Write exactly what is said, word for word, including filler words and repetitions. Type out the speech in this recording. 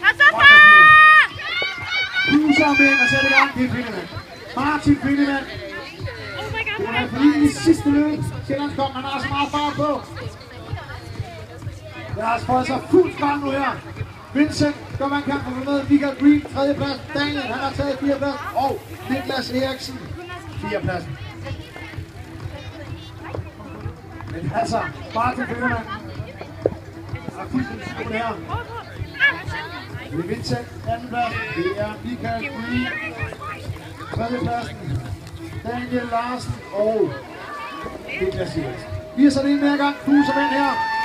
Cruiser mænd og sætter i gang, det er Findemann. Martin Findemann. Det er for lige i sidste løb. Sjællandskom, han har så meget fart på. Der er altså fået sig fuld gang nu her. Vincent gør man kan få med. Michael Green, tredjeplads. Daniel, han har taget fireplads. Og Niklas Eriksen, fjerdepladsen. Men altså, Martin Findemann har fuldstændig styr på det her. Det er Vincent, andenplads. Det er Michael Green, tredjepladsen. Daniel Larsen og Niklas Eriksen. Vi har sat ind hver gang. Cruiser mænd her.